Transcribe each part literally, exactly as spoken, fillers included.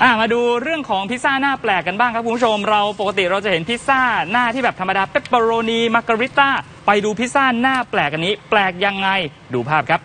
อ่ะมาดูเรื่องของพิซซ่าหน้าแปลกกันบ้างครับคุณผู้ชมเราปกติเราจะเห็นพิซซ่าหน้าที่แบบธรรมดาเปปเปอโรนีมาร์การิต้าไปดูพิซซ่าหน้าแปลกกันนี้แปลกยังไงดูภาพครับ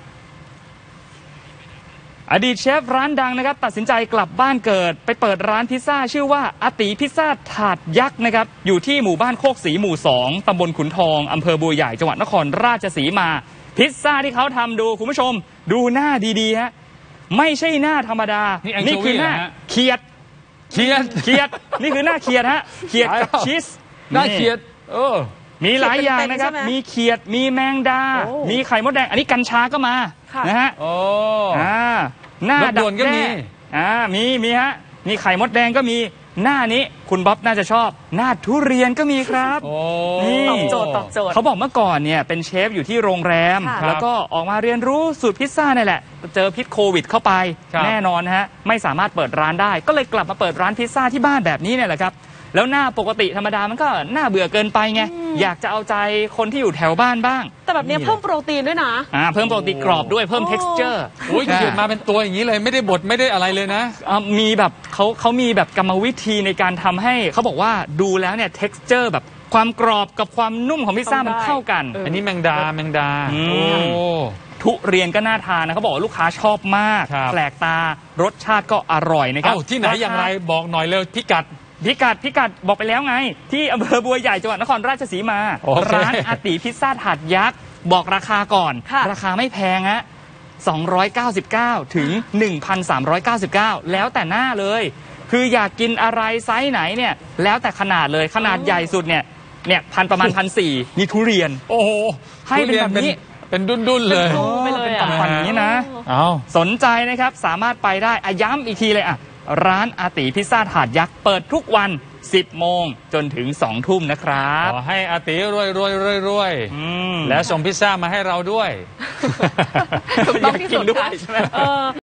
อดีตเชฟร้านดังนะครับตัดสินใจกลับบ้านเกิดไปเปิดร้านพิซซ่าชื่อว่าอาติพิซซ่าถาดยักษ์นะครับอยู่ที่หมู่บ้านโคกศรีหมู่สองตำบลขุนทองอำเภอบัวใหญ่จังหวัดนครราชสีมาพิซซ่าที่เขาทำดูคุณผู้ชมดูหน้าดีๆฮะไม่ใช่หน้าธรรมดานี่นี่คือหน้าเขียดเขียดเขียดนี่คือหน้าเขียดฮะเขียดกับชีสหน้าเขียดเออมีหลายอย่างนะครับมีเขียดมีแมงดามีไข่มดแดงอันนี้กัญชาก็มานะฮะโอ้อ่าหน้าดักแด้อ่ามีมีฮะมีไข่มดแดงก็มีหน้านี้คุณบ๊อบน่าจะชอบหน้าทุเรียนก็มีครับนี่ตอบโจทย์ตอบโจทย์เขาบอกเมื่อก่อนเนี่ยเป็นเชฟอยู่ที่โรงแรมแล้วก็ออกมาเรียนรู้สูตรพิซซ่านี่แหละเจอพิษโควิดเข้าไปแน่นอนฮะไม่สามารถเปิดร้านได้ก็เลยกลับมาเปิดร้านพิซซ่าที่บ้านแบบนี้เนี่ยแหละครับแล้วหน้าปกติธรรมดามันก็หน้าเบื่อเกินไปไงอยากจะเอาใจคนที่อยู่แถวบ้านบ้างแต่แบบนี้เพิ่มโปรตีนด้วยนะอ่าเพิ่มโปรตีนกรอบด้วยเพิ่ม texture โอ้ยเขียนมาเป็นตัวอย่างนี้เลยไม่ได้บดไม่ได้อะไรเลยนะมีแบบเขาเขามีแบบกรรมวิธีในการทำให้เขาบอกว่าดูแล้วเนี่ย texture แบบความกรอบกับความนุ่มของพิซซ่ามันเข้ากันอันนี้แมงดาแมงดาโอ้ทุเรียนก็น่าทานนะเขาบอกว่าลูกค้าชอบมากแปลกตารสชาติก็อร่อยนะครับที่ไหนอย่างไรบอกหน่อยเร็วพิกัดพิกัดพิกัดบอกไปแล้วไงที่อำเภอบัวใหญ่จังหวัดนครราชสีมาร้านอาติพิซซ่าถาดยักษ์บอกราคาก่อนราคาไม่แพงฮะสองร้อยเก้าสิบเก้าถึง หนึ่งพันสามร้อยเก้าสิบเก้า แล้วแต่หน้าเลยคืออยากกินอะไรไซส์ไหนเนี่ยแล้วแต่ขนาดเลยขนาดใหญ่สุดเนี่ยเนี่ยพันประมาณพันสี่นี่ทุเรียนโอ้โหให้เป็นแบบนี้เป็นดุนๆเลยเป็นกล่องฝันนี้นะสนใจนะครับสามารถไปได้อ่ะย้ำอีกทีเลยอ่ะร้านอาติพิซซ่าถาดยักษ์เปิดทุกวันสิบโมงจนถึงสองทุ่มนะครับขอให้อาติรวยรวยรวยรวยแล้วส่งพิซซ่ามาให้เราด้วยถูกต้องที่สุดด้วยใช่ไหม